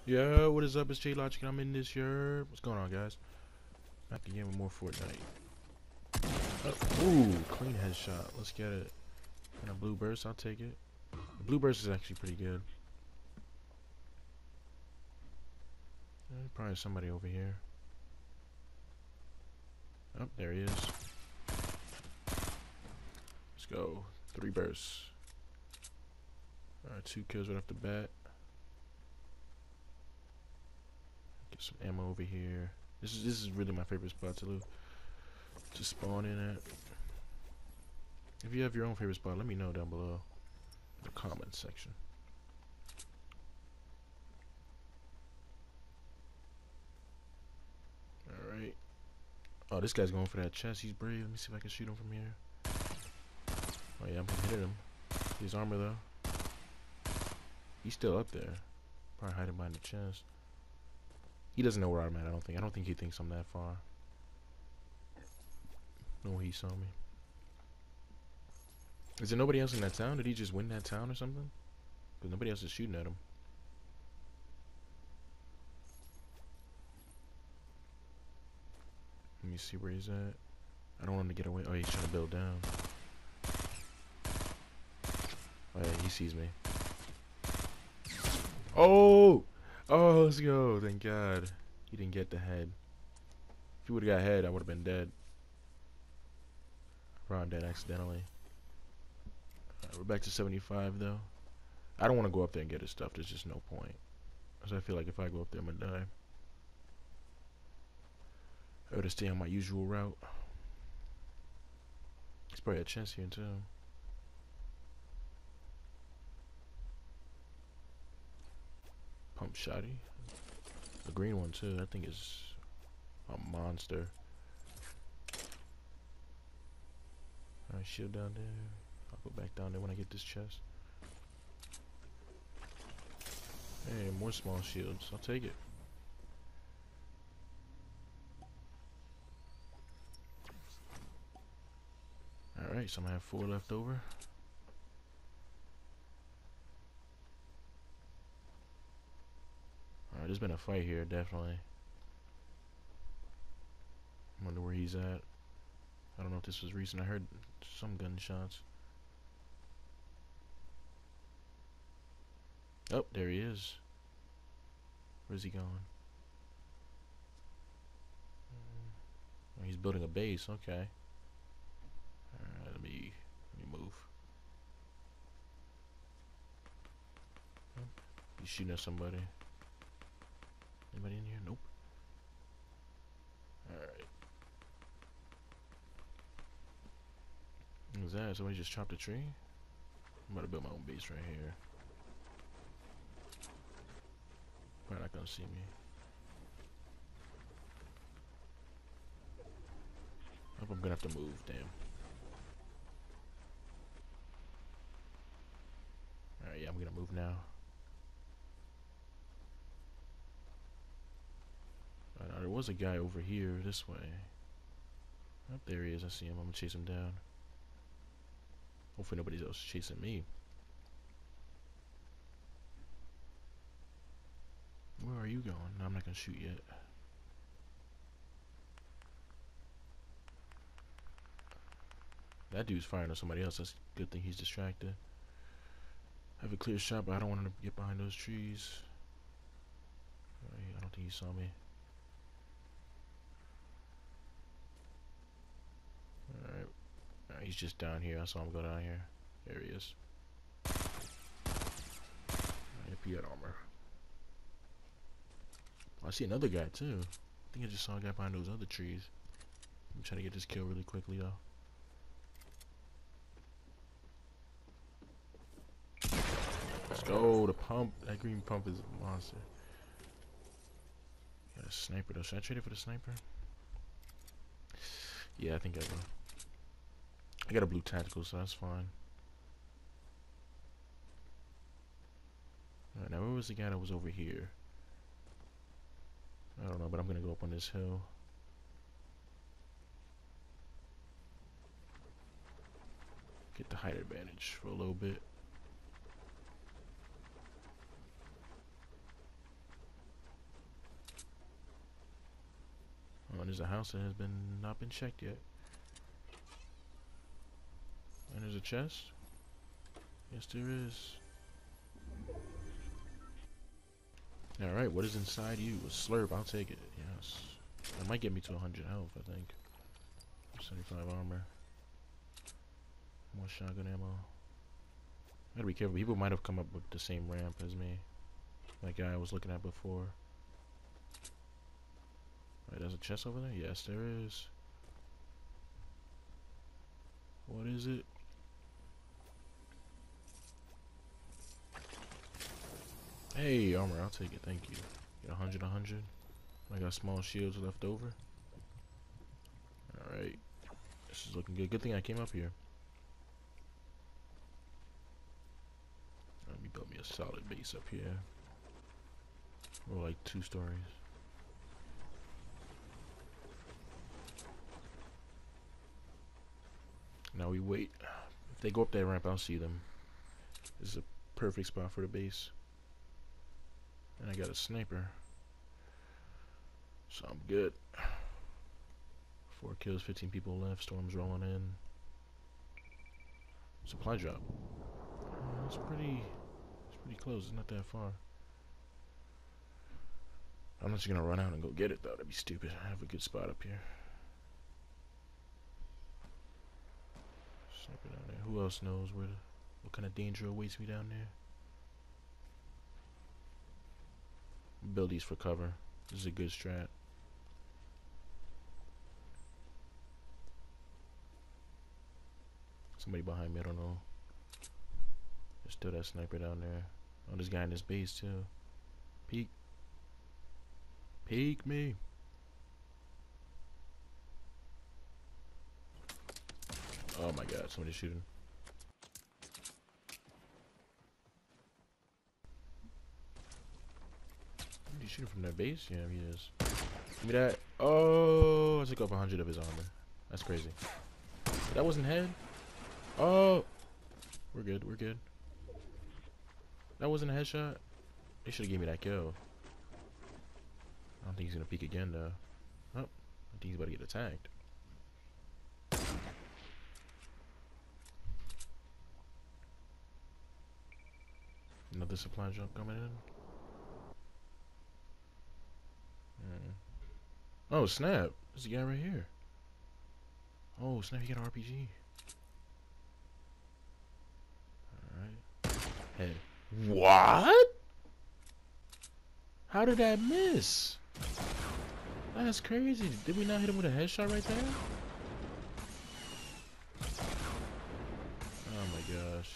Yo, what is up? It's J Logic and I'm in this year. What's going on, guys? Back again with more Fortnite. Ooh, clean headshot. Let's get it. And a blue burst, I'll take it. The blue burst is actually pretty good. Probably somebody over here. Oh, there he is. Let's go. 3 bursts. Alright, 2 kills right off the bat. Get some ammo over here. This is really my favorite spot to loot. To spawn in at. If you have your own favorite spot, let me know down below in the comments section. Alright. Oh, this guy's going for that chest. He's brave. Let me see if I can shoot him from here. Oh yeah, I'm hitting him. His armor though. He's still up there. Probably hiding behind the chest. He doesn't know where I'm at, I don't think. I don't think he thinks I'm that far. No, he saw me. Is there nobody else in that town? Did he just win that town or something? Because nobody else is shooting at him. Let me see where he's at. I don't want him to get away. Oh, he's trying to build down. Oh yeah, he sees me. Oh! Oh, let's go. Thank God. He didn't get the head. If he would have got head, I would have been dead. Probably dead accidentally. Alright, we're back to 75 though. I don't want to go up there and get his stuff. There's just no point. Because I feel like if I go up there, I'm gonna die. I would stay on my usual route. There's probably a chest here too. Pump shotty. The green one too. That thing is a monster. Alright, shield down there. I'll go back down there when I get this chest. Hey, more small shields. I'll take it. Alright, so I'm gonna have 4 left over. Alright, there's been a fight here, definitely. I wonder where he's at. I don't know if this was recent. I heard some gunshots. Oh, there he is. Where's he going? Oh, he's building a base. Okay. Alright, let me move. Oh, he's shooting at somebody. Anybody in here? Nope. Alright. What was that? Somebody just chopped a tree? I'm about to build my own base right here. Probably not gonna see me. Hope I'm gonna have to move, damn. Alright, yeah, I'm gonna move now. There was a guy over here this way. Oh, there he is. I see him. I'm gonna chase him down. Hopefully nobody's else chasing me. Where are you going? No, I'm not gonna shoot yet. That dude's firing on somebody else. That's a good thing he's distracted. I have a clear shot, but I don't want him to get behind those trees. I don't think he saw me. Alright. He's just down here. I saw him go down here. There he is. If he had armor. I see another guy too. I think I just saw a guy behind those other trees. I'm trying to get this kill really quickly though. Let's go. The pump. That green pump is a monster. Got a sniper though. Should I trade it for the sniper? Yeah, I think I will. I got a blue tactical, so that's fine. Alright, now where was the guy that was over here? I don't know, but I'm gonna go up on this hill. Get the height advantage for a little bit. There's a house that has not been checked yet. And there's a chest. Yes, there is. Alright, what is inside you? A slurp, I'll take it. Yes. It might get me to 100 health, I think. 75 armor. More shotgun ammo. Gotta be careful. People might have come up with the same ramp as me. That guy I was looking at before. Wait, there's a chest over there? Yes, there is. What is it? Hey, armor, I'll take it, thank you. Get 100, 100. I got small shields left over. Alright. This is looking good. Good thing I came up here. Let me build me a solid base up here. Or like 2 stories. Now we wait. If they go up that ramp, I'll see them. This is a perfect spot for the base. And I got a sniper. So I'm good. 4 kills, 15 people left. Storm's rolling in. Supply drop. It's pretty close. It's not that far. I'm not just gonna run out and go get it though. That'd be stupid. I have a good spot up here. Sniper down there. Who else knows what kind of danger awaits me down there? Build these for cover. This is a good strat. Somebody behind me, I don't know. There's still that sniper down there. Oh, this guy in this base too. Peek. Peek me. Oh my god, somebody's shooting. He's shooting from their base? Yeah, he is. Give me that. Oh, I took up 100 of his armor. That's crazy. That wasn't head? Oh. We're good, we're good. That wasn't a headshot? They should have gave me that kill. I don't think he's gonna peek again though. Oh, I think he's about to get attacked. Another supply drop coming in. Oh snap! There's a guy right here. Oh snap! He got an RPG. All right. Head. What? How did that miss? That's crazy. Did we not hit him with a headshot right there? Oh my gosh.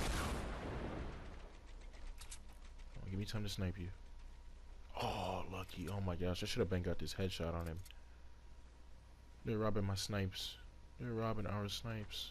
Oh, give me time to snipe you. Oh, lucky. Oh my gosh. I should have been got this headshot on him. They're robbing my snipes. They're robbing our snipes.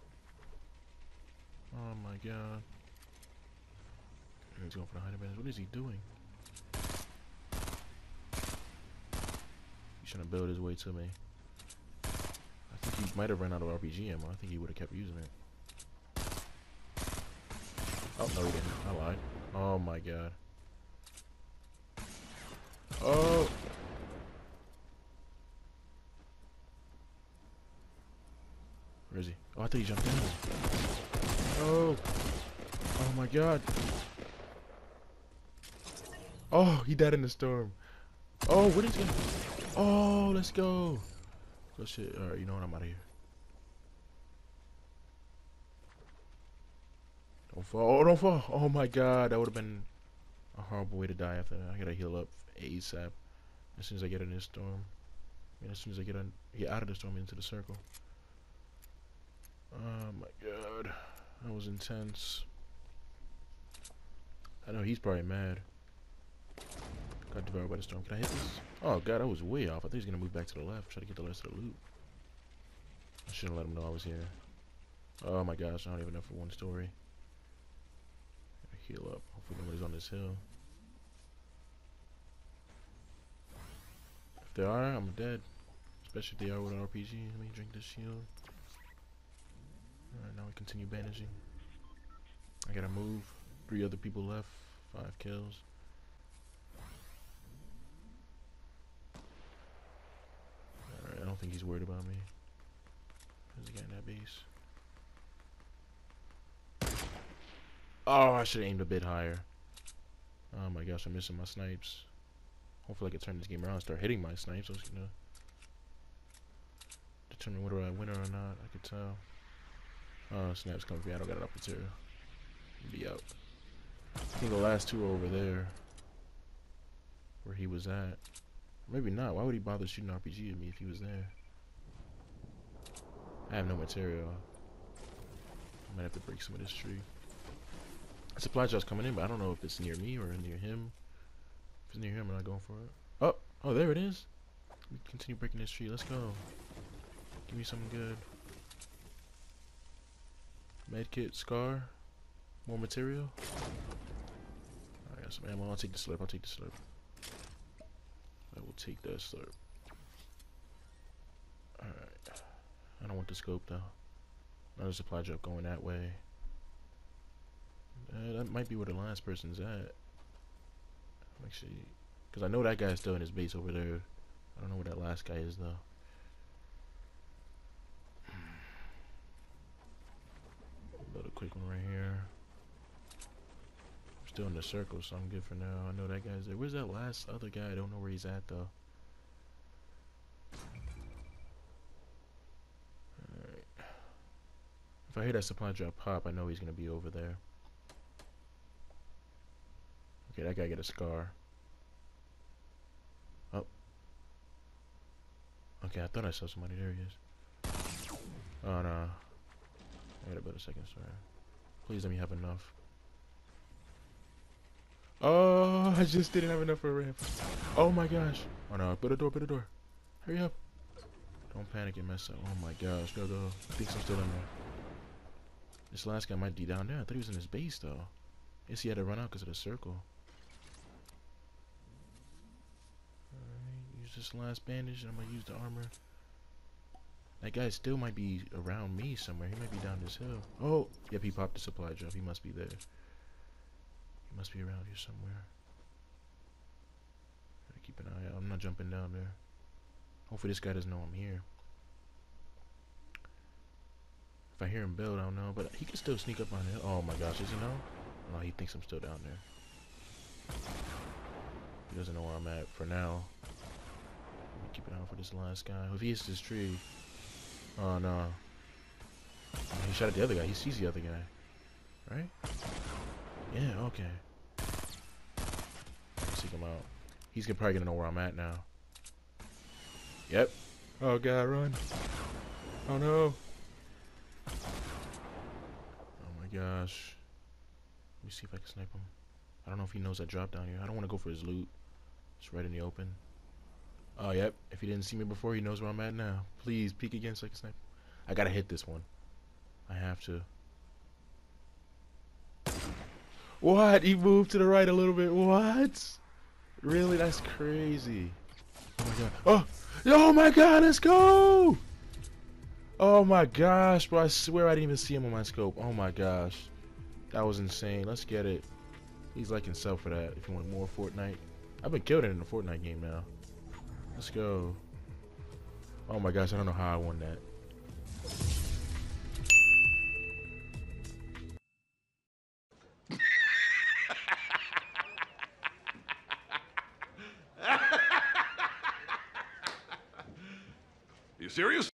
Oh my god. He's going for the hiding advantage. What is he doing? He's trying to build his way to me. I think he might have run out of RPG ammo. I think he would have kept using it. Oh, no he didn't. I lied. Oh my god. Oh! Where is he? Oh, I thought he jumped down. Oh! Oh my god. Oh, he died in the storm. Oh, what is he gonna... Oh, let's go. Good shit. Alright, you know what? I'm out of here. Don't fall. Oh, don't fall. Oh my god. That would have been a horrible way to die after that. I gotta heal up ASAP. As soon as I get in this storm. I mean, as soon as I get out of the storm into the circle. Oh my god. That was intense. I know he's probably mad. Got devoured by the storm. Can I hit this? Oh god, I was way off. I thought he was gonna move back to the left, try to get the rest of the loot. I shouldn't let him know I was here. Oh my gosh, I don't even know for one story. Gotta heal up. Hopefully nobody's on this hill. If they are, I'm dead. Especially if they are with an RPG. Let me drink this shield. Alright, now we continue bandaging. I gotta move. 3 other people left. 5 kills. think he's worried about me. There's a guy in that base. Oh, I should have aimed a bit higher. Oh my gosh, I'm missing my snipes. Hopefully I can turn this game around and start hitting my snipes. I was gonna determine whether I win or not. I could tell. Oh, snaps coming for me. I don't got enough material. Be out. I think the last two are over there. Where he was at. Maybe not. Why would he bother shooting RPG at me if he was there? I have no material. I might have to break some of this tree. A supply drop's coming in, but I don't know if it's near me or near him. If it's near him, I'm not going for it. Oh, there it is. We continue breaking this tree. Let's go. Give me something good. Medkit, scar, more material. I got some ammo. I'll take the slurp. I will take that slurp. Alright. I don't want the scope though. Another supply drop going that way. That might be where the last person's at. Actually, because I know that guy's still in his base over there. I don't know where that last guy is though. Another quick one right here. I'm still in the circle, so I'm good for now. I know that guy's there. Where's that last other guy? I don't know where he's at though. Alright. If I hear that supply drop pop, I know he's gonna be over there. Okay, that guy got a scar. Oh. Okay, I thought I saw somebody. There he is. Oh no. I got a better second star. Please let me have enough. Oh, I just didn't have enough for a ramp. Oh my gosh. Oh no, put a door. Hurry up. Don't panic and mess up. Oh my gosh, go. I think I'm still in there. This last guy might be down there. I thought he was in his base though. Guess he had to run out because of the circle. Alright, use this last bandage and I'm gonna use the armor. That guy still might be around me somewhere. He might be down this hill. Oh, yep, he popped the supply drop. He must be there. He must be around here somewhere. Gotta keep an eye out. I'm not jumping down there. Hopefully this guy doesn't know I'm here. If I hear him build, I don't know. But he can still sneak up on it. Oh my gosh, does he know? No, he thinks I'm still down there. He doesn't know where I'm at for now. Let me keep an eye out for this last guy. If he hits this tree. Oh no. He shot at the other guy. He sees the other guy. Right? Yeah, okay. Let's seek him out. He's probably gonna know where I'm at now. Yep. Oh god, run. Oh no. Oh my gosh. Let me see if I can snipe him. I don't know if he knows I dropped down here. I don't want to go for his loot. It's right in the open. Oh, yep. If he didn't see me before, he knows where I'm at now. Please, peek again so I can snipe. I gotta hit this one. I have to. What? He moved to the right a little bit. What? Really? That's crazy. Oh my god. Oh my god, let's go! Oh my gosh, bro. I swear I didn't even see him on my scope. Oh my gosh. That was insane. Let's get it. He's like himself for that. If you want more Fortnite. I've been killing it in the Fortnite game now. Let's go. Oh my gosh, I don't know how I won that. You serious?